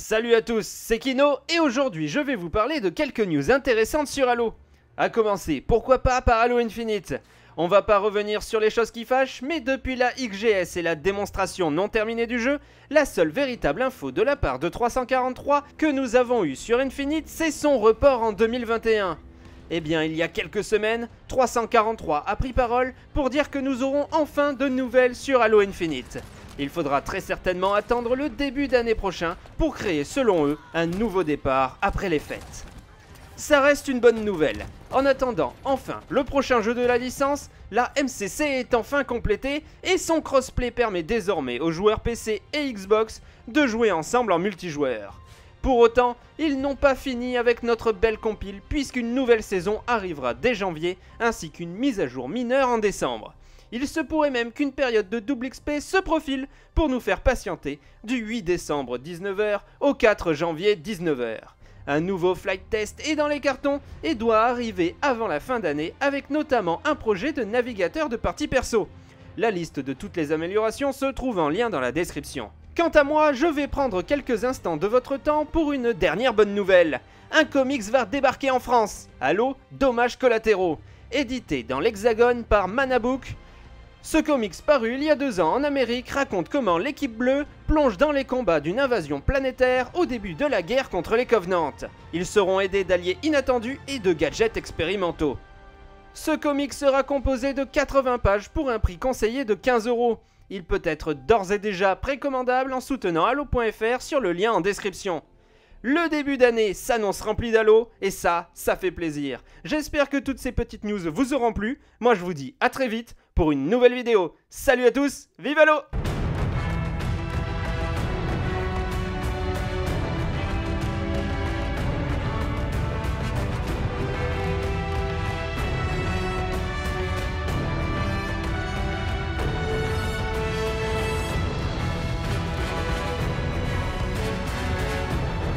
Salut à tous, c'est Kino et aujourd'hui je vais vous parler de quelques news intéressantes sur Halo. A commencer, pourquoi pas par Halo Infinite. On va pas revenir sur les choses qui fâchent, mais depuis la XGS et la démonstration non terminée du jeu, la seule véritable info de la part de 343 que nous avons eue sur Infinite, c'est son report en 2021. Eh bien, il y a quelques semaines, 343 a pris parole pour dire que nous aurons enfin de nouvelles sur Halo Infinite. Il faudra très certainement attendre le début d'année prochain pour créer, selon eux, un nouveau départ après les fêtes. Ça reste une bonne nouvelle. En attendant, enfin, le prochain jeu de la licence, la MCC est enfin complétée et son crossplay permet désormais aux joueurs PC et Xbox de jouer ensemble en multijoueur. Pour autant, ils n'ont pas fini avec notre belle compile puisqu'une nouvelle saison arrivera dès janvier ainsi qu'une mise à jour mineure en décembre. Il se pourrait même qu'une période de double XP se profile pour nous faire patienter du 8 décembre 19h au 4 janvier 19h. Un nouveau flight test est dans les cartons et doit arriver avant la fin d'année avec notamment un projet de navigateur de partie perso. La liste de toutes les améliorations se trouve en lien dans la description. Quant à moi, je vais prendre quelques instants de votre temps pour une dernière bonne nouvelle. Un comics va débarquer en France, Halo Dommages collatéraux, édité dans l'Hexagone par Manabook. Ce comics paru il y a 2 ans en Amérique raconte comment l'équipe bleue plonge dans les combats d'une invasion planétaire au début de la guerre contre les Covenants. Ils seront aidés d'alliés inattendus et de gadgets expérimentaux. Ce comics sera composé de 80 pages pour un prix conseillé de 15 €. Il peut être d'ores et déjà précommandable en soutenant Halo.fr sur le lien en description. Le début d'année s'annonce rempli d'Halo et ça fait plaisir. J'espère que toutes ces petites news vous auront plu. Moi je vous dis à très vite pour une nouvelle vidéo. Salut à tous, vive Halo!